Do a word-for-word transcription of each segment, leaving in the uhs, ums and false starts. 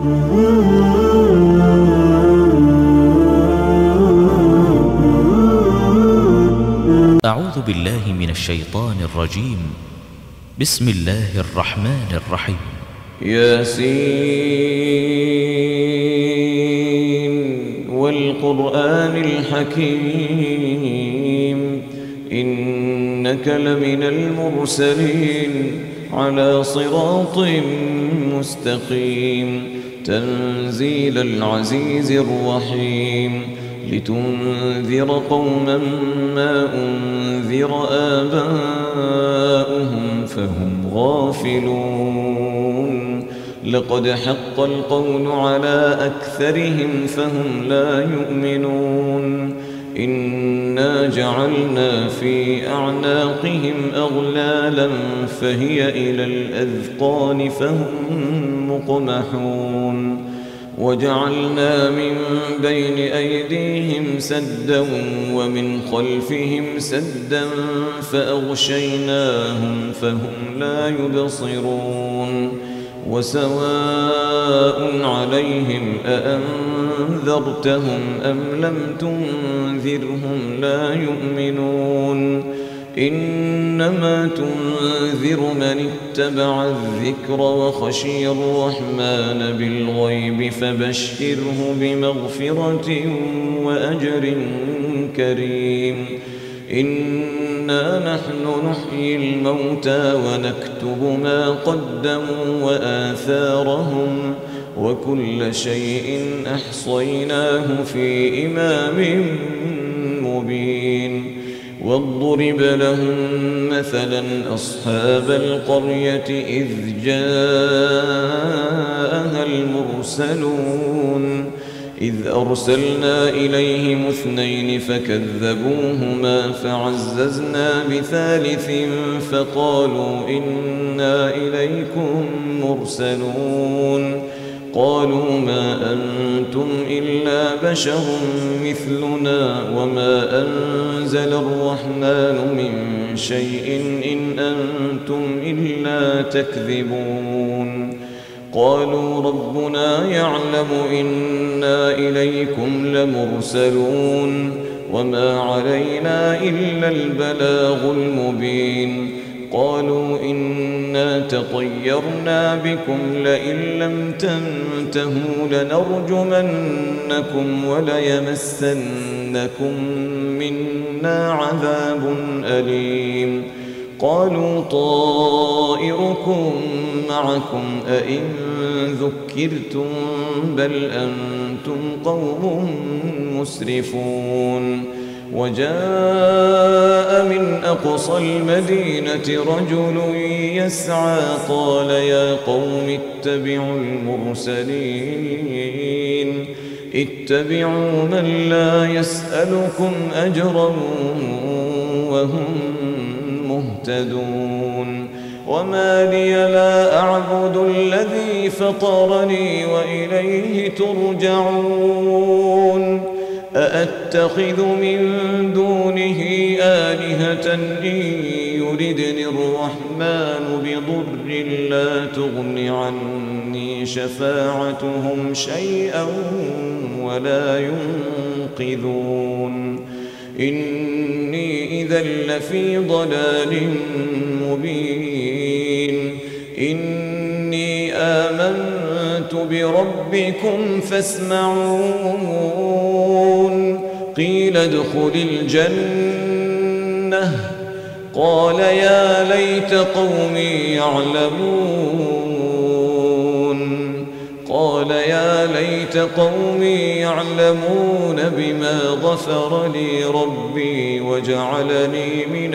أعوذ بالله من الشيطان الرجيم. بسم الله الرحمن الرحيم. ياسين والقرآن الحكيم إنك لمن المرسلين على صراط مستقيم تنزيل العزيز الرحيم لتنذر قوما ما أنذر آباؤهم فهم غافلون لقد حق القول على أكثرهم فهم لا يؤمنون إنا جعلنا في أعناقهم أغلالا فهي إلى الأذقان فهم مقمحون وجعلنا من بين أيديهم سدا ومن خلفهم سدا فأغشيناهم فهم لا يبصرون وسواء عليهم أأنذرتهم أم لم تنذرهم لا يؤمنون إنما تنذر من اتبع الذكر وخشي الرحمن بالغيب فبشره بمغفرة وأجر كريم إنا نحن نحيي الموتى ونكتب ما قدموا وآثارهم وكل شيء أحصيناه في إمام مبين واضرب لهم مثلا أصحاب القرية إذ جاءها المرسلون إذ أرسلنا إليهم اثنين فكذبوهما فعززنا بثالث فقالوا إنا إليكم مرسلون قالوا ما أنتم إلا بشر مثلنا وما أنزل الرحمن من شيء إن أنتم إلا تكذبون قالوا ربنا يعلم إنا إليكم لمرسلون وما علينا إلا البلاغ المبين قالوا إنا تطيرنا بكم لئن لم تنتهوا لنرجمنكم وليمسنكم منا عذاب أليم قالوا طائركم معكم أئن ذكرتم بل أنتم قوم مسرفون وجاء من أقصى المدينة رجل يسعى قال يا قوم اتبعوا المرسلين اتبعوا من لا يسألكم أجرا وهم مهتدون وما لي لا أعبد الذي فطرني وإليه ترجعون أأتخذ من دونه آلهة إن يردني الرحمن بضر لا تغن عني شفاعتهم شيئا ولا ينقذون إني إذا لفي ضلال مبين إني آمنت بربكم فاسمعون قيل ادخل الجنة قال يا ليت قومي يعلمون قال يا ليت قومي يعلمون بما غفر لي ربي وجعلني من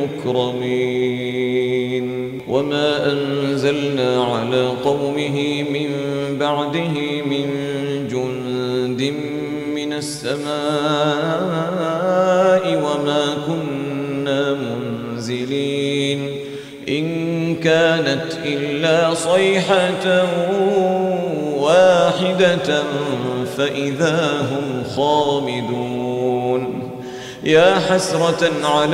المكرمين وما أنزلنا على قومه من بعده من جند من السماء وما كنا منزلين إن كانت إلا صيحة واحدة فإذا هم خامدون يا حسرة على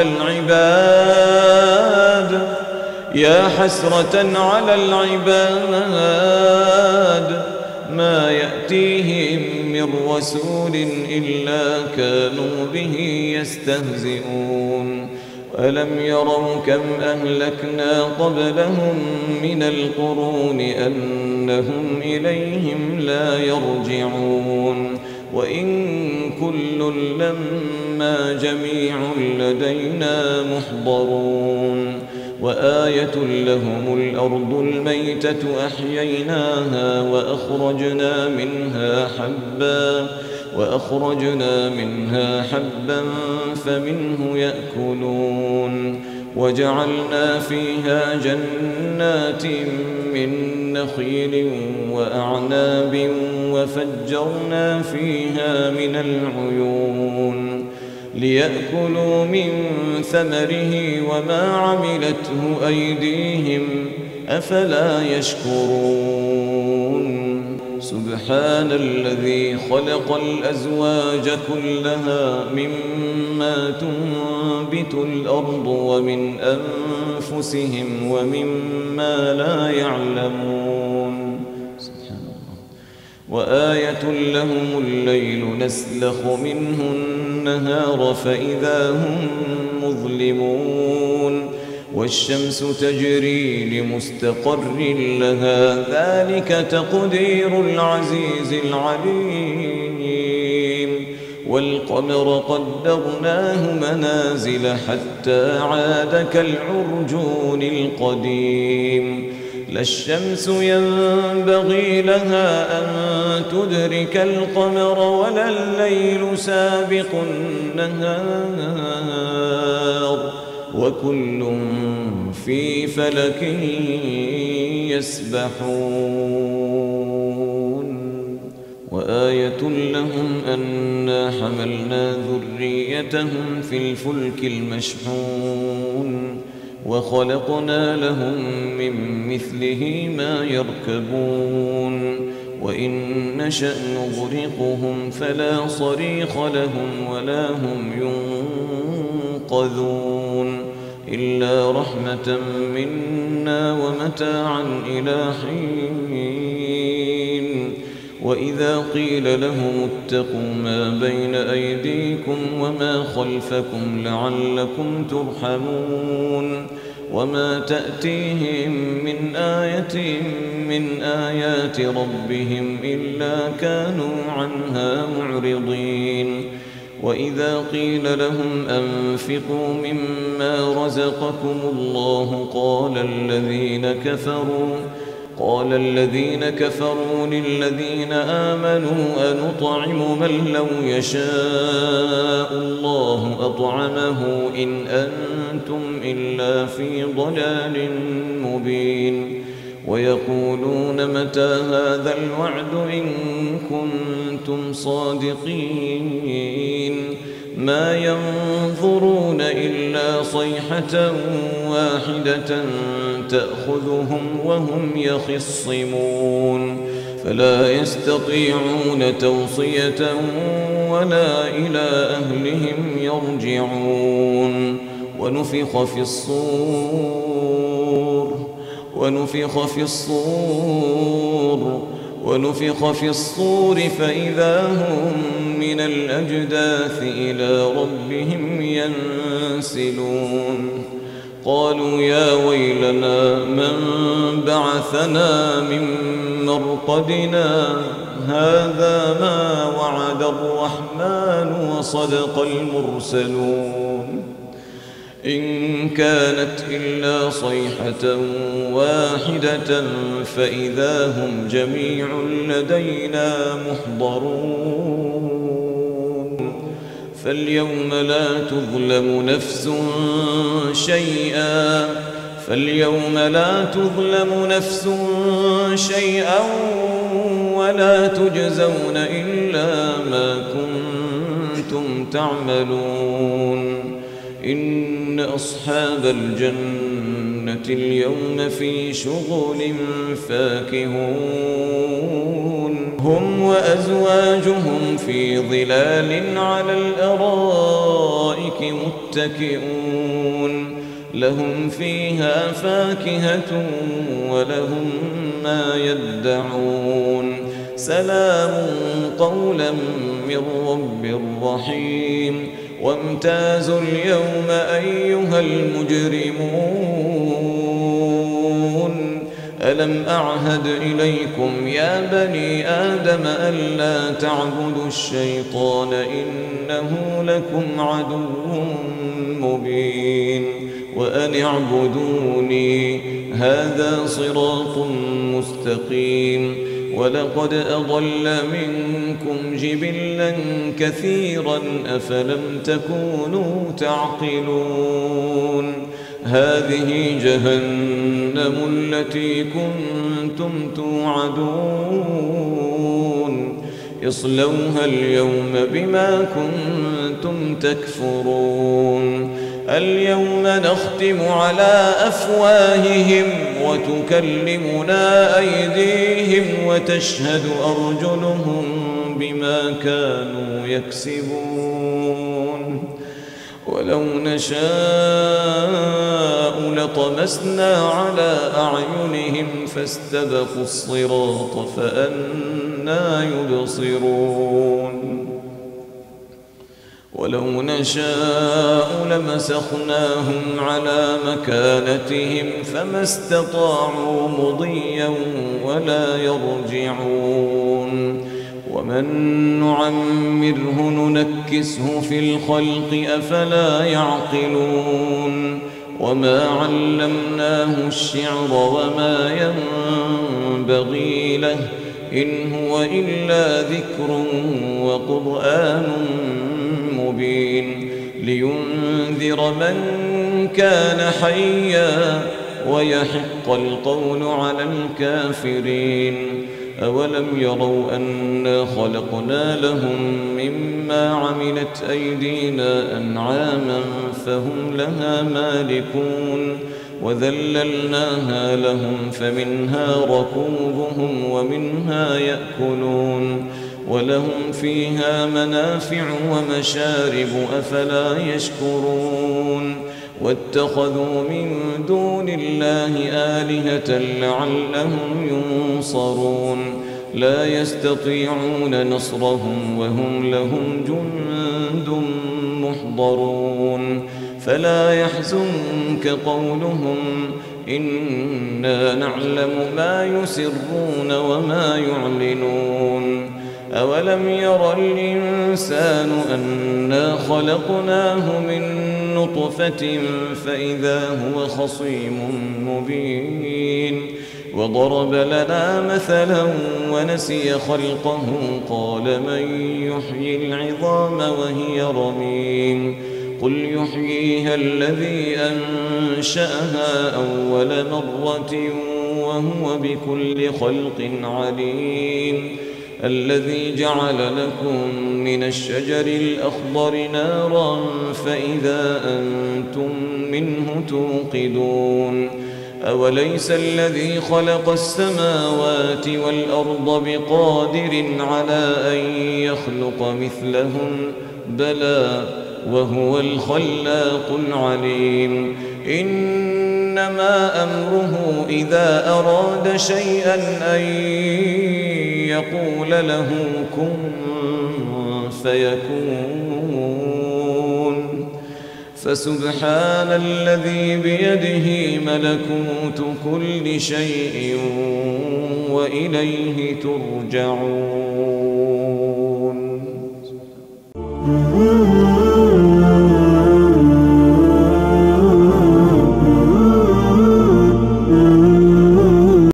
العباد يا حسرة على العباد ما يأتيهم من رسول إلا كانوا به يستهزئون ألم يروا كم أهلكنا قبلهم من القرون أنهم إليهم لا يرجعون وإن كل لما جميع لدينا محضرون وآية لهم الأرض الميتة أحييناها وأخرجنا منها حبا وأخرجنا منها حبا فمنه يأكلون وجعلنا فيها جنات من نخيل وأعناب وفجرنا فيها من العيون ليأكلوا من ثمره وما عملته أيديهم أفلا يشكرون سبحان الذي خلق الأزواج كلها مما تنبت الأرض ومن أنفسهم ومما لا يعلمون وآية لهم الليل نسلخ منه النهار فإذا هم مظلمون والشمس تجري لمستقر لها ذلك تقدير العزيز العليم والقمر قدرناه منازل حتى عاد كالعرجون القديم لا الشمس ينبغي لها أن تدرك القمر ولا الليل سابق النهار وكل في فلك يسبحون وآية لهم أنا حملنا ذريتهم في الفلك المشحون وخلقنا لهم من مثله ما يركبون وإن نشأ نغرقهم فلا صريخ لهم ولا هم ينقذون إلا رحمة منا ومتاعا إلى حين وإذا قيل لهم اتقوا ما بين أيديكم وما خلفكم لعلكم ترحمون وما تأتيهم من آية من آيات ربهم إلا كانوا عنها معرضين وإذا قيل لهم أنفقوا مما رزقكم الله قال الذين كفروا قال الذين كفروا للذين آمنوا أنطعم من لو يشاء الله أطعمه إن أنتم إلا في ضلال مبين ويقولون متى هذا الوعد إن كنتم صادقين ما ينظرون إلا صيحة واحدة تأخذهم وهم يخصمون فلا يستطيعون توصية ولا إلى أهلهم يرجعون ونفخ في الصور ونفخ في الصور ونفخ في الصور فإذا هم من الأجداث إلى ربهم ينسلون قالوا يا ويلنا من بعثنا من مرقدنا هذا ما وعد الرحمن وصدق المرسلون إن كانت إلا صيحة واحدة فإذا هم جميع لدينا محضرون فاليوم لا تظلم نفس شيئا فاليوم لا تظلم نفس شيئا ولا تجزون إلا ما كنتم تعملون إن أصحاب الجنة اليوم في شغل فاكهون هم وأزواجهم في ظلال على الأرائك متكئون لهم فيها فاكهة ولهم ما يدعون سلام قولا من رب رحيم وامتازوا اليوم أيها المجرمون ألم أعهد إليكم يا بني آدم ألا تعبدوا الشيطان إنه لكم عدو مبين وأن اعبدوني هذا صراط مستقيم ولقد أضل منكم جبلا كثيرا أفلم تكونوا تعقلون هذه جهنم التي كنتم توعدون اصلوها اليوم بما كنتم تكفرون اليوم نختم على أفواههم وتكلمنا أيديهم وتشهد أرجلهم بما كانوا يكسبون ولو نشاء لطمسنا على أعينهم فاستبقوا الصراط فأنى يبصرون ولو نشاء لمسخناهم على مكانتهم فما استطاعوا مضيا ولا يرجعون ومن نعمره ننكسه في الخلق أفلا يعقلون وما علمناه الشعر وما ينبغي له إن هو إلا ذكر وقرآن مبين لينذر من كان حيا ويحق القول على الكافرين أولم يروا أنا خلقنا لهم مما عملت أيدينا أنعاما فهم لها مالكون وذللناها لهم فمنها ركوبهم ومنها يأكلون ولهم فيها منافع ومشارب أفلا يشكرون واتخذوا من دون الله آلهة لعلهم ينصرون لا يستطيعون نصرهم وهم لهم جند محضرون فلا يحزنك قولهم إنا نعلم ما يسرون وما يعلنون أولم ير الإنسان أنا خلقناه من نطفة فإذا هو خصيم مبين وضرب لنا مثلا ونسي خلقه قال من يحيي العظام وهي رميم قل يحييها الذي أنشأها أول مرة وهو بكل خلق عليم الذي جعل لكم من الشجر الأخضر نارا فإذا أنتم منه توقدون أوليس الذي خلق السماوات والأرض بقادر على أن يخلق مثلهم بلى وهو الخلاق العليم إنما أمره إذا أراد شيئا أن يقول له كن فيكون فسبحان الذي بيده ملكوت كل شيء وإليه ترجعون.